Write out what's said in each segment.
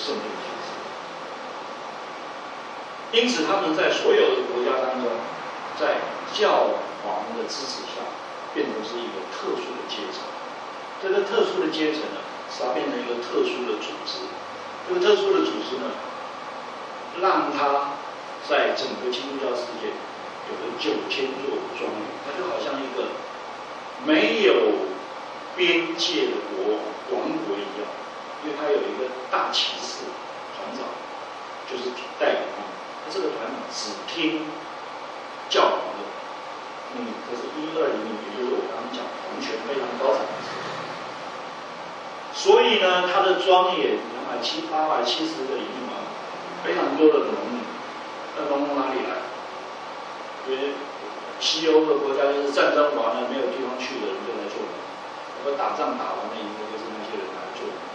圣殿骑士。因此，他们在所有的国家当中，在教皇的支持下，变成是一个特殊的阶层。这个特殊的阶层呢，使它变成一个特殊的组织。这个特殊的组织呢，让它在整个基督教世界有了9000座庄园，它就好像一个没有边界的王国一样，因为它有一个大骑士团长，就是带领他们。这个团长只听教皇的命令，这是1200年，也就是我刚刚讲皇权非常高涨的时候。所以呢，它的庄园870个里面啊，非常多的农民。那农从哪里来？因为西欧的国家就是战争完了没有地方去的人就来做农，然后打仗打完了以后，就是那些人来做农。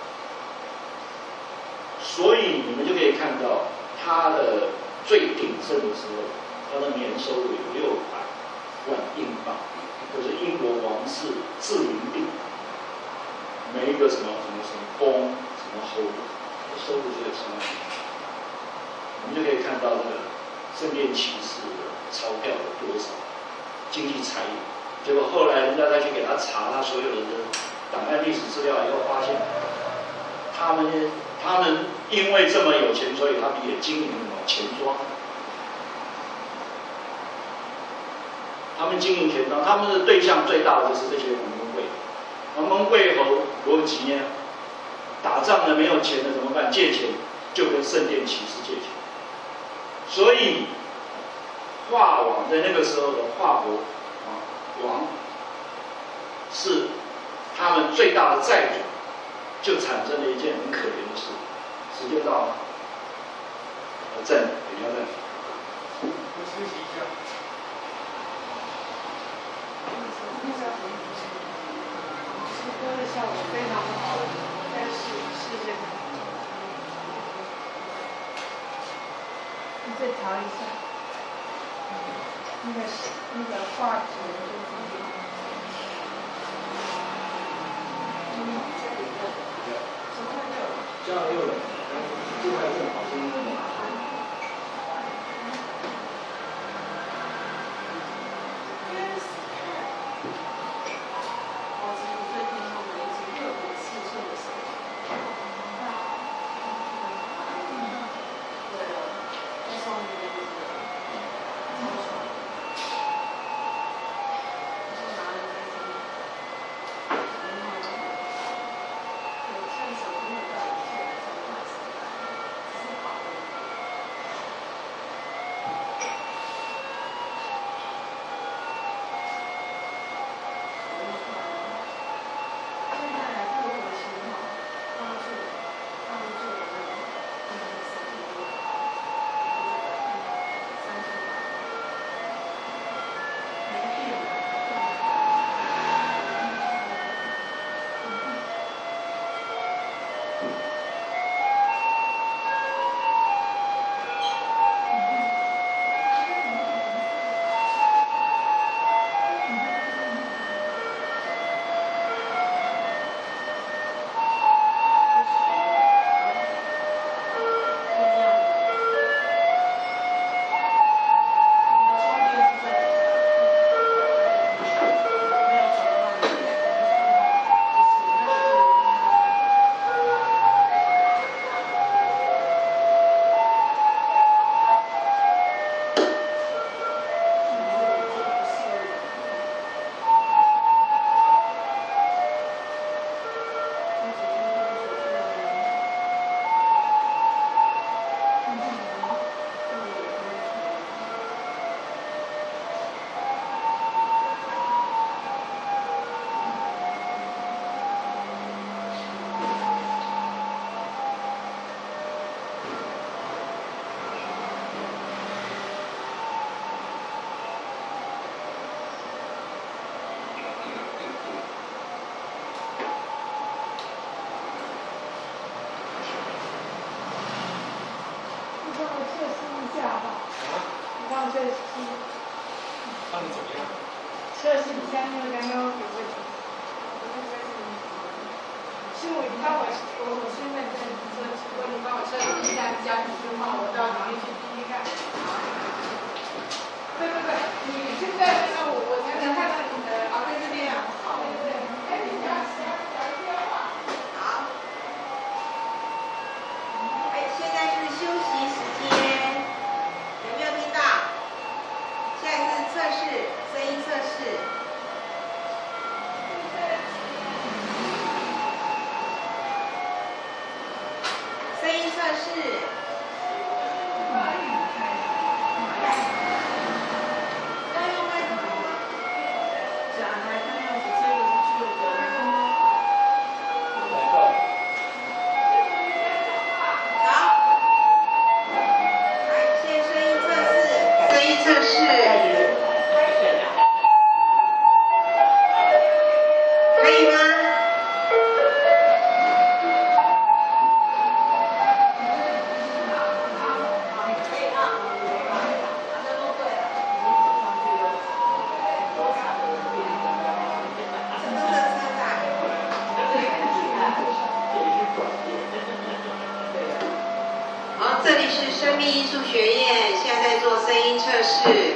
所以你们就可以看到，他的最鼎盛的时候，他的年收入有600万英镑，就是英国王室治营地，每一个什么公、什么侯，收入这个什么，我们就可以看到这个圣殿骑士的钞票有多少，经济财力。结果后来人家再去给他查他所有的档案历史资料以后，发现他们因为这么有钱，所以他们也经营什么钱庄。他们经营钱庄，他们的对象最大的就是这些王公贵。王公贵侯罗吉呢，打仗呢没有钱了怎么办？借钱就跟圣殿骑士借钱。所以华王在那个时候的华国王是他们最大的债主。就产生了一件很可怜的事。时间到了，等一下再。 我休息一下。 直播的效果非常的好，但是这个，你再调一下，那个画质这样又冷，这还正好是因为是我现在在做直播讲几句话，我到哪里去听听看。对，你现在那个我才能看到你的啊，在这边啊，对，哎，你讲一些话。 好。哎，现在是休息时间，有没有听到？现在是测试，声音测试。声音测试。这里是生命艺术学院，现在在做声音测试。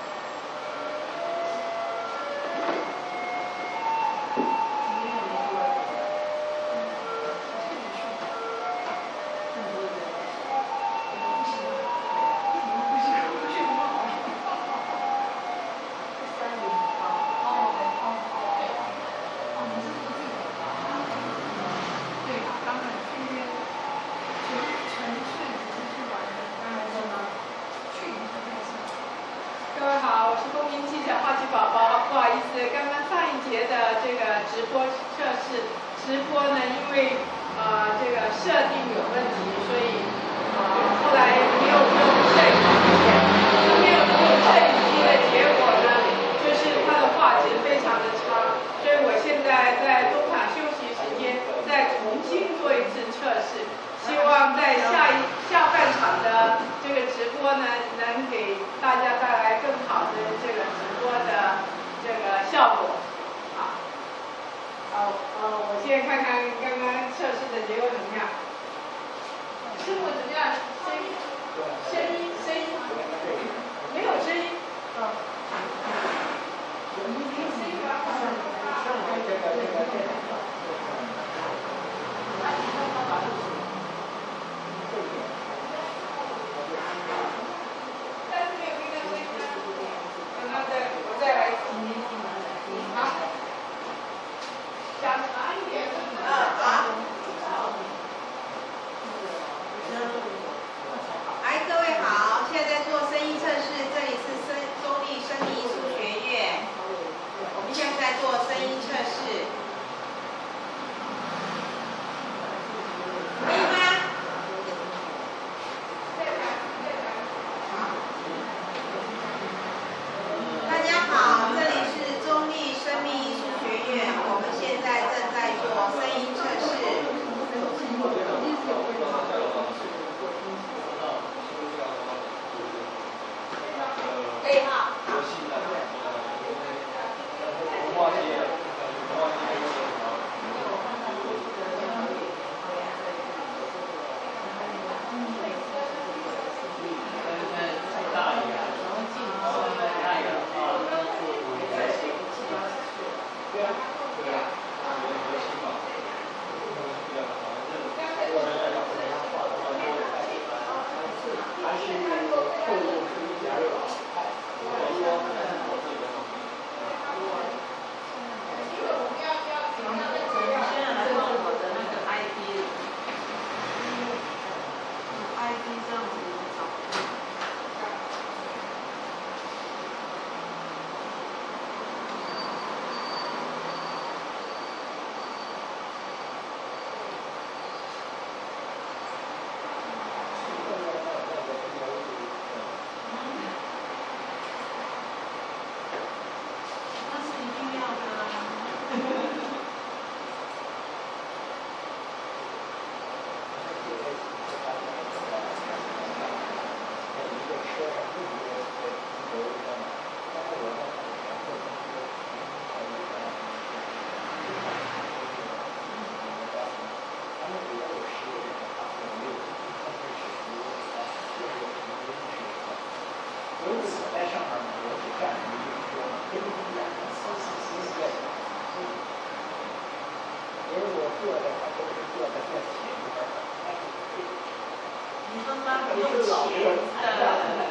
各位好，我是公民记者好奇宝宝，不好意思，刚刚上一节的这个直播测试，直播呢因为这个设定有问题，所以后来没有用摄影机，没有用摄影机的结果呢，就是它的画质非常的差，所以我现在在中场休息时间再重新做一次测试，希望在下半场的这个直播呢，能给大家带来更好的这个直播的这个效果。我现在看看刚刚测试的结果怎么样。 用钱的。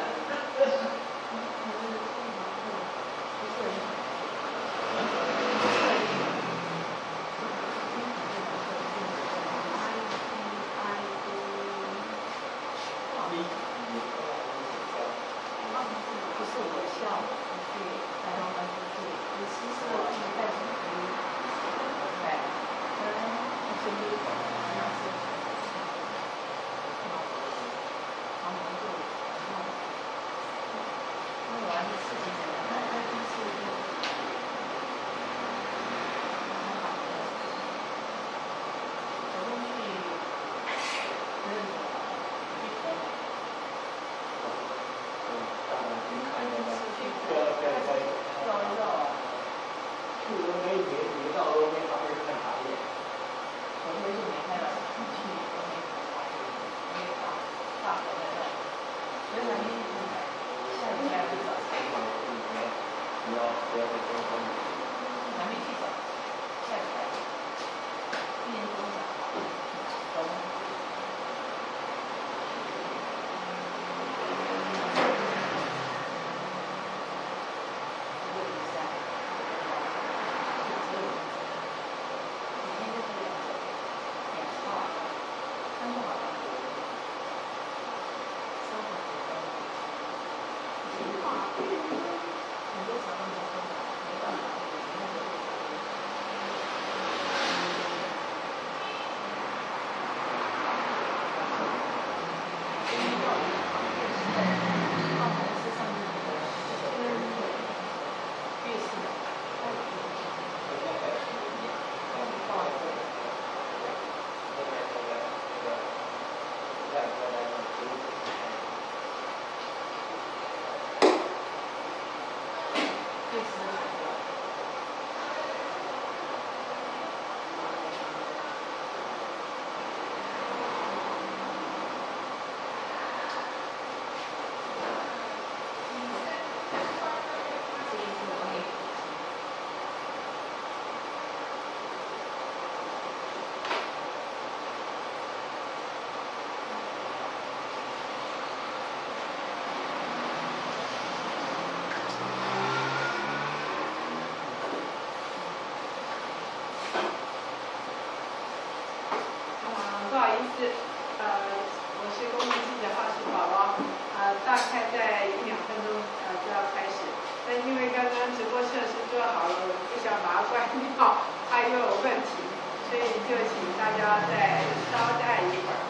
不好意思，我是公民记者话事宝宝，大概在1-2分钟就要开始，但因为刚刚直播设施做好了，我不想把它关掉，怕又有问题，所以就请大家再稍待一会儿。